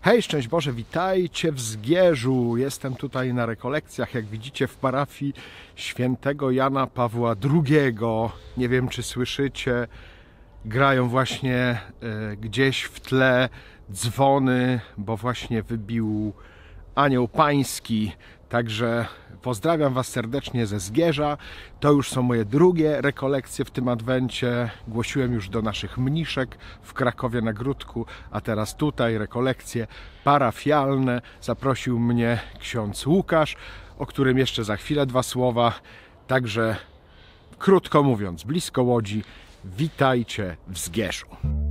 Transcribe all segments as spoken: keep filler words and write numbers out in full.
Hej, szczęść Boże, witajcie w Zgierzu. Jestem tutaj na rekolekcjach, jak widzicie, w parafii świętego Jana Pawła drugiego. Nie wiem, czy słyszycie, grają właśnie y, gdzieś w tle dzwony, bo właśnie wybił Anioł Pański. Także pozdrawiam Was serdecznie ze Zgierza. To już są moje drugie rekolekcje w tym adwencie. Głosiłem już do naszych mniszek w Krakowie na Gródku, a teraz tutaj rekolekcje parafialne. Zaprosił mnie ksiądz Łukasz, o którym jeszcze za chwilę dwa słowa. Także krótko mówiąc, blisko Łodzi, witajcie w Zgierzu.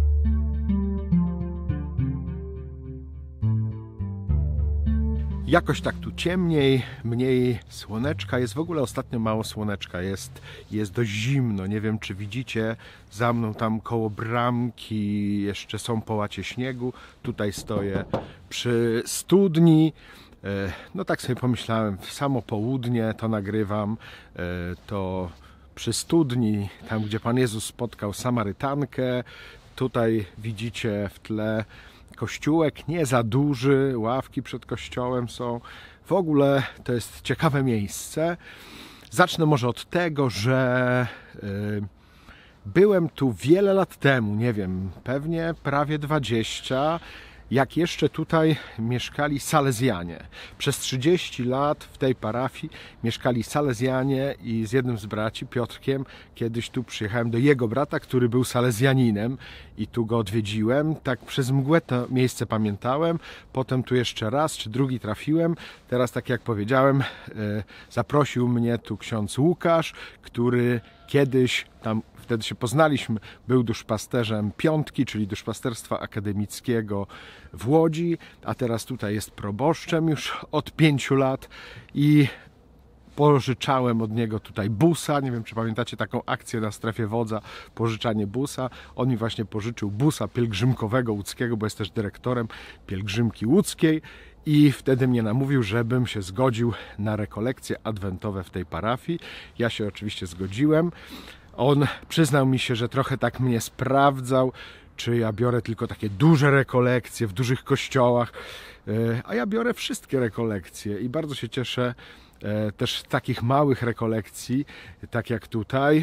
Jakoś tak tu ciemniej, mniej słoneczka jest. W ogóle ostatnio mało słoneczka jest. Jest dość zimno. Nie wiem, czy widzicie za mną tam koło bramki jeszcze są połacie śniegu. Tutaj stoję przy studni. No tak sobie pomyślałem, w samo południe to nagrywam. To przy studni, tam gdzie Pan Jezus spotkał Samarytankę. Tutaj widzicie w tle kościółek, nie za duży, ławki przed kościołem są. W ogóle to jest ciekawe miejsce. Zacznę może od tego, że yy, byłem tu wiele lat temu, nie wiem, pewnie prawie dwadzieścia, jak jeszcze tutaj mieszkali Salezjanie. Przez trzydzieści lat w tej parafii mieszkali Salezjanie i z jednym z braci, Piotrkiem, kiedyś tu przyjechałem do jego brata, który był Salezjaninem i tu go odwiedziłem. Tak przez mgłę to miejsce pamiętałem. Potem tu jeszcze raz czy drugi trafiłem. Teraz, tak jak powiedziałem, zaprosił mnie tu ksiądz Łukasz, który kiedyś tam, wtedy się poznaliśmy, był duszpasterzem Piątki, czyli duszpasterstwa akademickiego w Łodzi, a teraz tutaj jest proboszczem już od pięciu lat i pożyczałem od niego tutaj busa. Nie wiem, czy pamiętacie taką akcję na Strefie Wodza, pożyczanie busa. On mi właśnie pożyczył busa pielgrzymkowego łódzkiego, bo jest też dyrektorem pielgrzymki łódzkiej. I wtedy mnie namówił, żebym się zgodził na rekolekcje adwentowe w tej parafii. Ja się oczywiście zgodziłem. On przyznał mi się, że trochę tak mnie sprawdzał, czy ja biorę tylko takie duże rekolekcje w dużych kościołach, a ja biorę wszystkie rekolekcje i bardzo się cieszę też z takich małych rekolekcji, tak jak tutaj.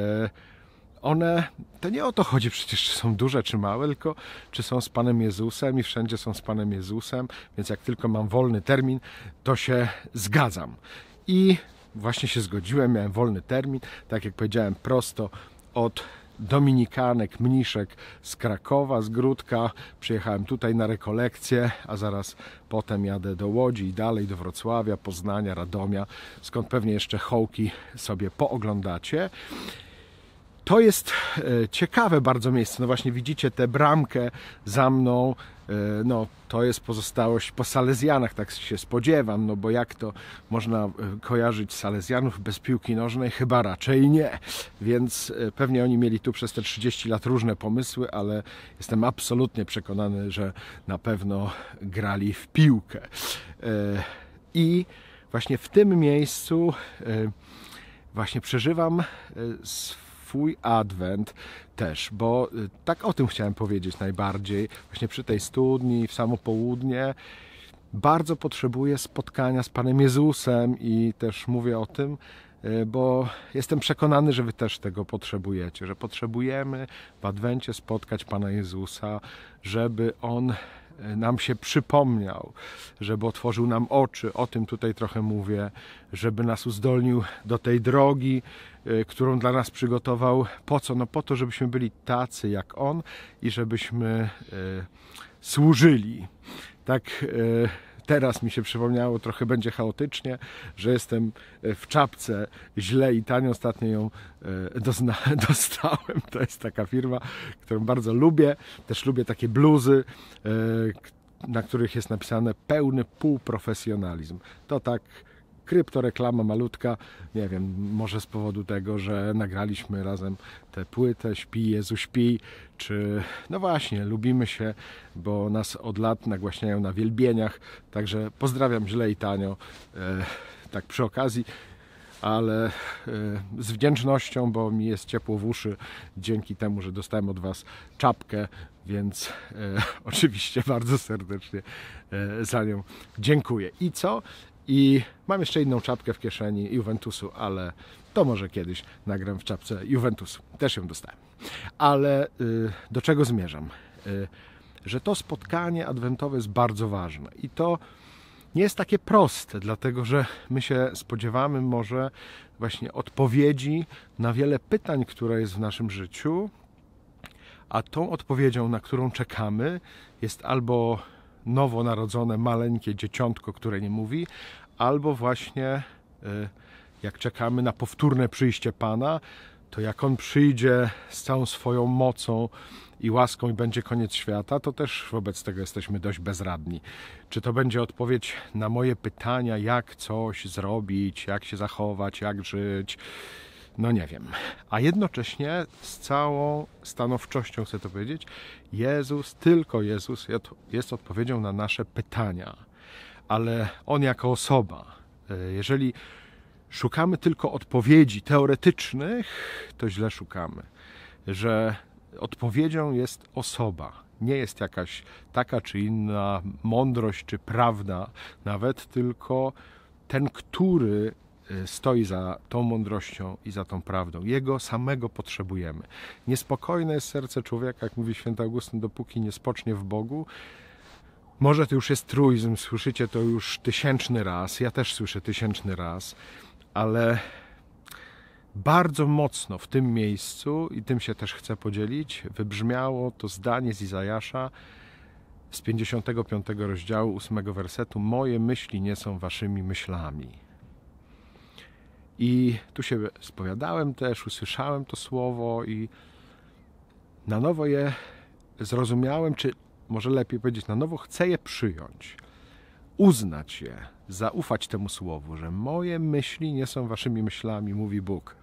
One, to nie o to chodzi przecież, czy są duże, czy małe, tylko czy są z Panem Jezusem i wszędzie są z Panem Jezusem, więc jak tylko mam wolny termin, to się zgadzam. I właśnie się zgodziłem, miałem wolny termin, tak jak powiedziałem, prosto od dominikanek, mniszek z Krakowa, z Gródka. Przyjechałem tutaj na rekolekcję, a zaraz potem jadę do Łodzi i dalej do Wrocławia, Poznania, Radomia, skąd pewnie jeszcze Hołki sobie pooglądacie. To jest ciekawe bardzo miejsce. No właśnie widzicie tę bramkę za mną. No to jest pozostałość po Salezjanach, tak się spodziewam, no bo jak to można kojarzyć Salezjanów bez piłki nożnej? Chyba raczej nie. Więc pewnie oni mieli tu przez te trzydzieści lat różne pomysły, ale jestem absolutnie przekonany, że na pewno grali w piłkę. I właśnie w tym miejscu właśnie przeżywam swój adwent też, bo tak o tym chciałem powiedzieć najbardziej. Właśnie przy tej studni, w samo południe bardzo potrzebuję spotkania z Panem Jezusem i też mówię o tym, bo jestem przekonany, że Wy też tego potrzebujecie, że potrzebujemy w adwencie spotkać Pana Jezusa, żeby On nam się przypomniał, żeby otworzył nam oczy, o tym tutaj trochę mówię, żeby nas uzdolnił do tej drogi, którą dla nas przygotował. Po co? No po to, żebyśmy byli tacy jak On i żebyśmy służyli. Tak teraz mi się przypomniało, trochę będzie chaotycznie, że jestem w czapce źle i tanio. Ostatnio ją dostałem. To jest taka firma, którą bardzo lubię. Też lubię takie bluzy, na których jest napisane pełny półprofesjonalizm. To tak kryptoreklama malutka, nie wiem, może z powodu tego, że nagraliśmy razem tę płytę Śpi Jezu śpi, czy no właśnie, lubimy się, bo nas od lat nagłaśniają na wielbieniach, także pozdrawiam źle i tanio, e, tak przy okazji. ale z wdzięcznością, bo mi jest ciepło w uszy dzięki temu, że dostałem od Was czapkę, więc e, oczywiście bardzo serdecznie e, za nią dziękuję. I co? I mam jeszcze inną czapkę w kieszeni Juventusu, ale to może kiedyś nagram w czapce Juventusu. Też ją dostałem. Ale y, do czego zmierzam? Y, że to spotkanie adwentowe jest bardzo ważne. I to nie jest takie proste, dlatego że my się spodziewamy może właśnie odpowiedzi na wiele pytań, które jest w naszym życiu, a tą odpowiedzią, na którą czekamy, jest albo nowonarodzone, maleńkie dzieciątko, które nie mówi, albo właśnie jak czekamy na powtórne przyjście Pana, to jak On przyjdzie z całą swoją mocą i łaską i będzie koniec świata, to też wobec tego jesteśmy dość bezradni. Czy to będzie odpowiedź na moje pytania, jak coś zrobić, jak się zachować, jak żyć? No nie wiem. A jednocześnie z całą stanowczością chcę to powiedzieć, Jezus, tylko Jezus jest odpowiedzią na nasze pytania. Ale On jako osoba, jeżeli szukamy tylko odpowiedzi teoretycznych, to źle szukamy. Że odpowiedzią jest osoba. Nie jest jakaś taka czy inna mądrość czy prawda nawet, tylko ten, który stoi za tą mądrością i za tą prawdą. Jego samego potrzebujemy. Niespokojne jest serce człowieka, jak mówi święty Augustyn, dopóki nie spocznie w Bogu. Może to już jest truizm, słyszycie to już tysięczny raz, ja też słyszę tysięczny raz, ale bardzo mocno w tym miejscu, i tym się też chcę podzielić, wybrzmiało to zdanie z Izajasza z pięćdziesiątego piątego rozdziału, ósmego wersetu: moje myśli nie są waszymi myślami. I tu się spowiadałem też, usłyszałem to słowo i na nowo je zrozumiałem, czy może lepiej powiedzieć, na nowo chcę je przyjąć, uznać je, zaufać temu słowu, że moje myśli nie są waszymi myślami, mówi Bóg.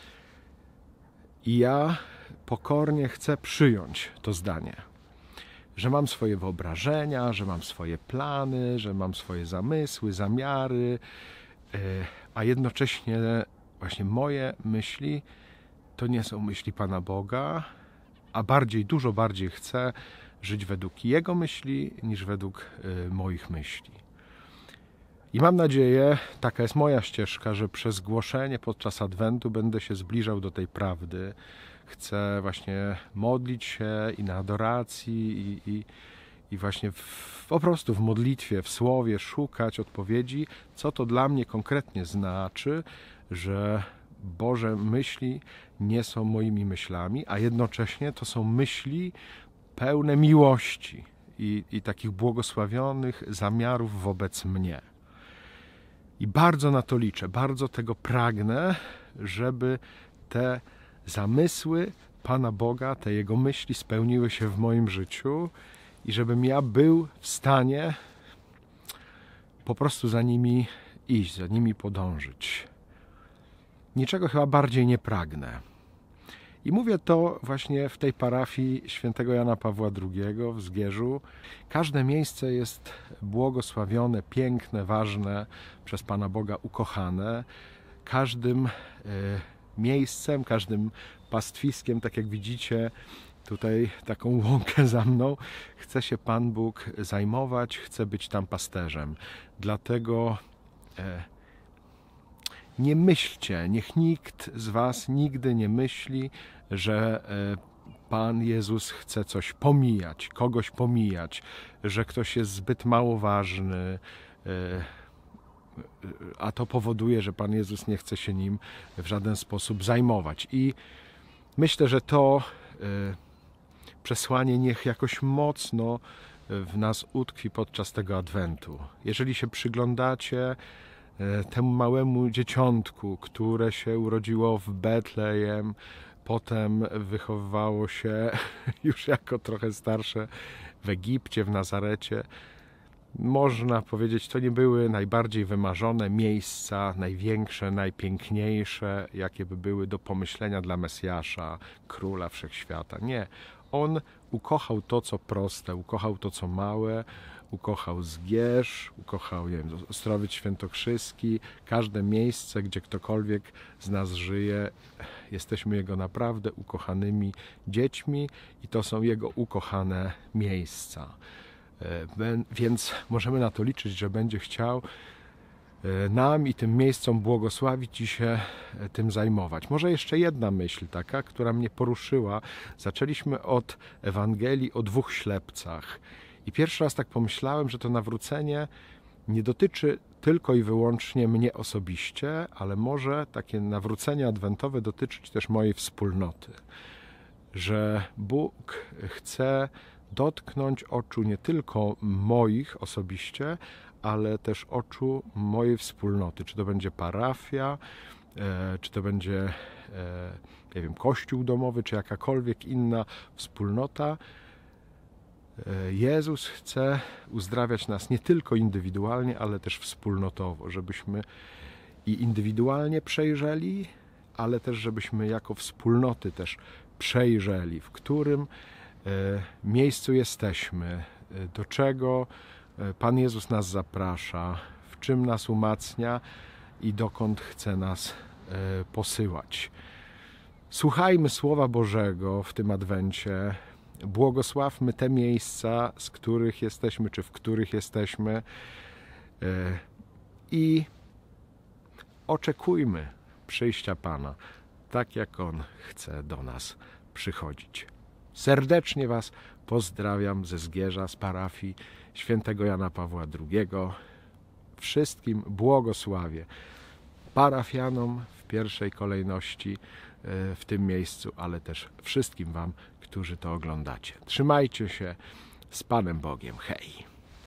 I ja pokornie chcę przyjąć to zdanie, że mam swoje wyobrażenia, że mam swoje plany, że mam swoje zamysły, zamiary, a jednocześnie właśnie moje myśli to nie są myśli Pana Boga, a bardziej, dużo bardziej chcę żyć według Jego myśli niż według moich myśli. I mam nadzieję, taka jest moja ścieżka, że przez głoszenie podczas Adwentu będę się zbliżał do tej prawdy. Chcę właśnie modlić się i na adoracji i, i, i właśnie w, po prostu w modlitwie, w słowie szukać odpowiedzi, co to dla mnie konkretnie znaczy, że Boże myśli nie są moimi myślami, a jednocześnie to są myśli pełne miłości i, i takich błogosławionych zamiarów wobec mnie. I bardzo na to liczę, bardzo tego pragnę, żeby te zamysły Pana Boga, te Jego myśli spełniły się w moim życiu i żebym ja był w stanie po prostu za nimi iść, za nimi podążyć. Niczego chyba bardziej nie pragnę. I mówię to właśnie w tej parafii świętego Jana Pawła drugiego w Zgierzu. Każde miejsce jest błogosławione, piękne, ważne, przez Pana Boga ukochane. Każdym miejscem, każdym pastwiskiem, tak jak widzicie, tutaj taką łąkę za mną, chce się Pan Bóg zajmować, chce być tam pasterzem. Dlatego nie myślcie, niech nikt z was nigdy nie myśli, że Pan Jezus chce coś pomijać, kogoś pomijać, że ktoś jest zbyt mało ważny, a to powoduje, że Pan Jezus nie chce się nim w żaden sposób zajmować. I myślę, że to przesłanie niech jakoś mocno w nas utkwi podczas tego Adwentu. Jeżeli się przyglądacie temu małemu dzieciątku, które się urodziło w Betlejem, potem wychowywało się już jako trochę starsze w Egipcie, w Nazarecie. Można powiedzieć, to nie były najbardziej wymarzone miejsca, największe, najpiękniejsze, jakie by były do pomyślenia dla Mesjasza, Króla Wszechświata. Nie. On ukochał to, co proste, ukochał to, co małe, ukochał Zgierz, ukochał, nie wiem, Ostrowiec Świętokrzyski, każde miejsce, gdzie ktokolwiek z nas żyje. Jesteśmy Jego naprawdę ukochanymi dziećmi i to są Jego ukochane miejsca. Więc możemy na to liczyć, że będzie chciał nam i tym miejscom błogosławić i się tym zajmować. Może jeszcze jedna myśl taka, która mnie poruszyła. Zaczęliśmy od Ewangelii o dwóch ślepcach. I pierwszy raz tak pomyślałem, że to nawrócenie nie dotyczy tylko i wyłącznie mnie osobiście, ale może takie nawrócenie adwentowe dotyczyć też mojej wspólnoty. Że Bóg chce dotknąć oczu nie tylko moich osobiście, ale też oczu mojej wspólnoty. Czy to będzie parafia, czy to będzie, nie wiem, kościół domowy, czy jakakolwiek inna wspólnota. Jezus chce uzdrawiać nas nie tylko indywidualnie, ale też wspólnotowo, żebyśmy i indywidualnie przejrzeli, ale też żebyśmy jako wspólnoty też przejrzeli, w którym miejscu jesteśmy, do czego Pan Jezus nas zaprasza, w czym nas umacnia i dokąd chce nas posyłać. Słuchajmy Słowa Bożego w tym Adwencie, błogosławmy te miejsca, z których jesteśmy, czy w których jesteśmy i oczekujmy przyjścia Pana, tak jak On chce do nas przychodzić. Serdecznie Was pozdrawiam ze Zgierza, z parafii świętego Jana Pawła drugiego. Wszystkim błogosławię, parafianom w pierwszej kolejności w tym miejscu, ale też wszystkim Wam, którzy to oglądacie. Trzymajcie się, z Panem Bogiem. Hej!